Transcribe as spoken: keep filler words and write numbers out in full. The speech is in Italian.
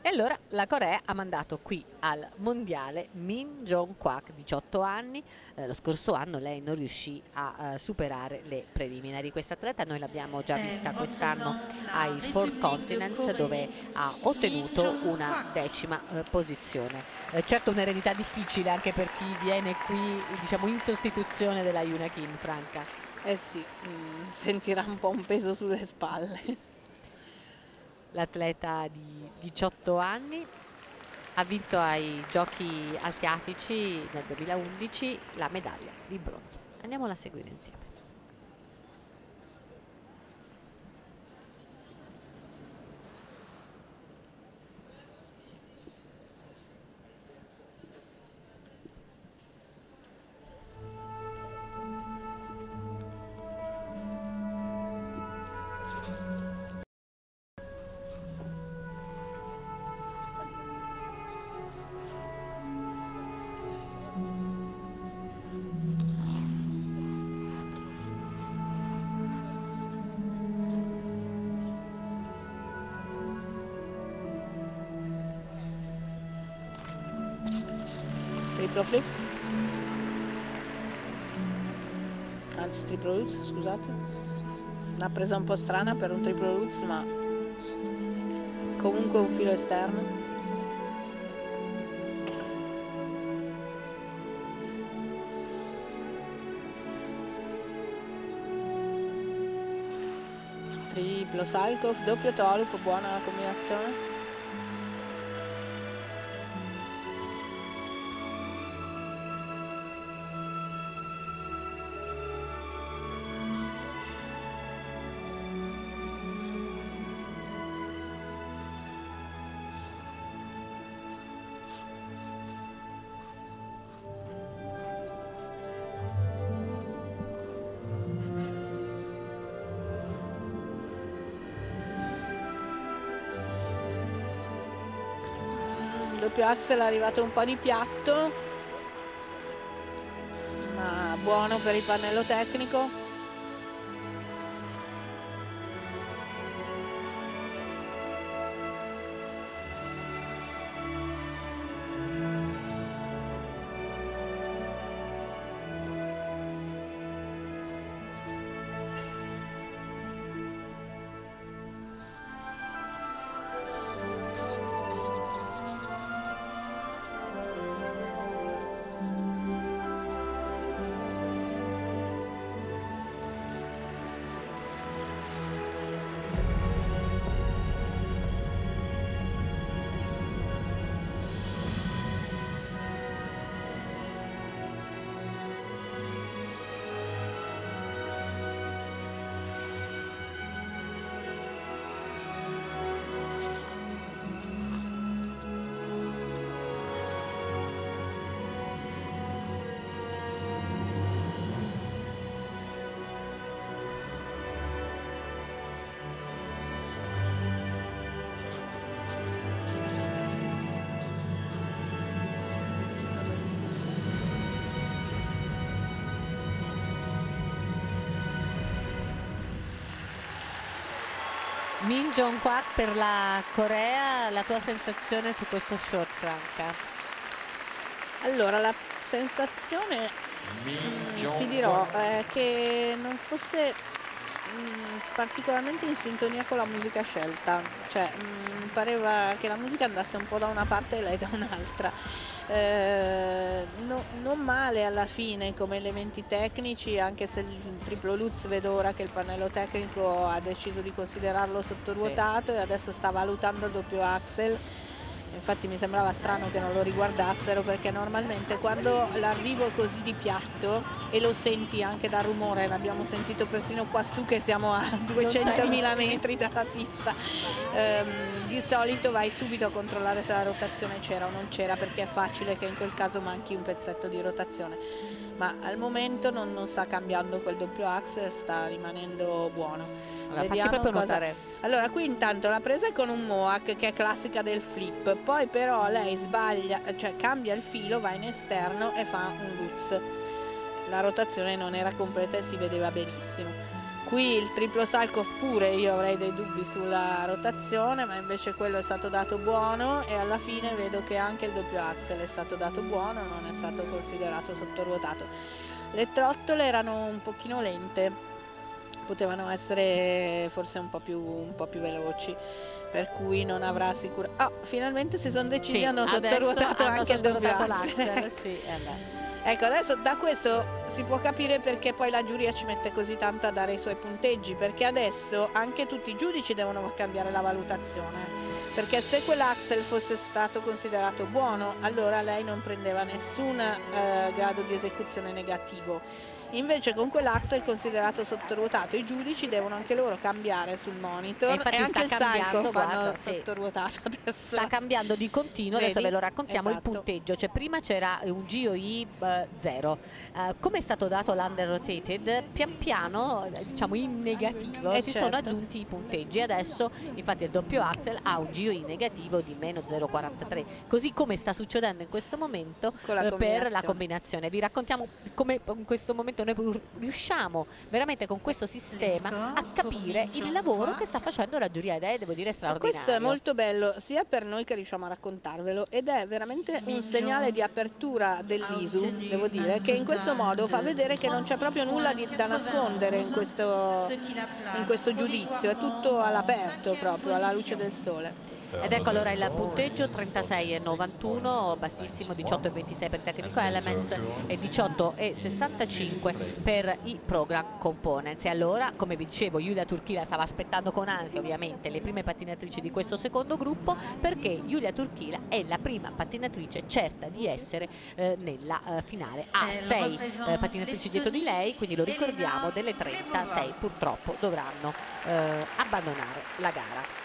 E allora la Corea ha mandato qui al mondiale Min Jong-kwak, diciotto anni. Eh, lo scorso anno lei non riuscì a eh, superare le preliminari. Questa atleta noi l'abbiamo già Elle vista quest'anno représente la ai Four République de Continents, dove Corée, ha Min ottenuto una Jong-kwak. decima eh, posizione. Eh, certo un'eredità difficile anche per chi viene qui, diciamo, in sostituzione della Yuna Kim, Franca. Eh sì, mm, sentirà un po' un peso sulle spalle. L'atleta di diciotto anni ha vinto ai Giochi asiatici nel duemilaundici la medaglia di bronzo. Andiamola a seguire insieme. Triplo flip. Anzi, triplo lutz, scusate. Una presa un po' strana per un triplo lutz, ma comunque un filo esterno. Triplo Salchow, doppio Tolup, buona la combinazione. Doppio axel è arrivato un po' di piatto, ma buono per il pannello tecnico. Min Jong-kwak per la Corea, la tua sensazione su questo short, Franca? Allora, la sensazione, mm, ti dirò, è che non fosse mm, particolarmente in sintonia con la musica scelta, cioè mm, pareva che la musica andasse un po' da una parte e lei da un'altra. Eh, no, non male alla fine come elementi tecnici, anche se il triplo lutz vedo ora che il pannello tecnico ha deciso di considerarlo sottoruotato e adesso sta valutando il doppio axel. Infatti mi sembrava strano che non lo riguardassero, perché normalmente quando l'arrivo così di piatto, e lo senti anche dal rumore, l'abbiamo sentito persino qua su che siamo a duecentomila metri dalla pista, ehm, di solito vai subito a controllare se la rotazione c'era o non c'era, perché è facile che in quel caso manchi un pezzetto di rotazione, ma al momento non, non sta cambiando quel doppio axel, sta rimanendo buono. Allora, facci Vediamo proprio cosa... notare. Allora, qui intanto la presa è con un Mohawk, che è classica del flip, poi però lei sbaglia, cioè cambia il filo, va in esterno e fa un lutz. La rotazione non era completa e si vedeva benissimo. Qui il triplo salto pure io avrei dei dubbi sulla rotazione, ma invece quello è stato dato buono, e alla fine vedo che anche il doppio axel è stato dato buono, non è stato considerato sottoruotato. Le trottole erano un pochino lente, potevano essere forse un po' più, un po' più veloci, per cui non avrà sicuramente... Oh, finalmente si sono decisi, Sì, hanno sottoruotato hanno anche il doppio sottoruotato axel. l'axel, sì, eh beh. Ecco, adesso da questo si può capire perché poi la giuria ci mette così tanto a dare i suoi punteggi, perché adesso anche tutti i giudici devono cambiare la valutazione, perché se quell'axel fosse stato considerato buono, allora lei non prendeva nessun eh, grado di esecuzione negativo. Invece con quell'axel considerato sottoruotato, i giudici devono anche loro cambiare sul monitor, E e anche il cambiando, Psycho fanno guarda, sì, sottoruotato adesso. sta cambiando di continuo. Adesso Vedi? ve lo raccontiamo. Esatto. Il punteggio, cioè prima c'era un G O I zero, uh, come è stato dato l'under rotated, pian piano, diciamo in negativo, Eh si certo. sono aggiunti i punteggi. Adesso infatti il doppio axel ha un G O I negativo di meno zero virgola quarantatré, così come sta succedendo in questo momento la eh, per la combinazione. Vi raccontiamo come in questo momento noi riusciamo veramente con questo sistema a capire il lavoro che sta facendo la giuria, ed è, devo dire, straordinario. Questo è molto bello sia per noi che riusciamo a raccontarvelo, ed è veramente un segnale di apertura dell'I S U, devo dire, che in questo modo fa vedere che non c'è proprio nulla di, da nascondere in questo, in questo giudizio, è tutto all'aperto, proprio alla luce del sole. Ed ecco allora il punteggio: trentasei e novantuno, bassissimo, diciotto e ventisei per Technical Elements e diciotto e sessantacinque per i Program Components. E allora, come vi dicevo, Yulia Turkila stava aspettando con ansia ovviamente le prime pattinatrici di questo secondo gruppo, perché Yulia Turkila è la prima pattinatrice certa di essere eh, nella eh, finale. Ha sei eh, pattinatrici dietro di lei, quindi lo ricordiamo, delle trenta, sei purtroppo dovranno eh, abbandonare la gara.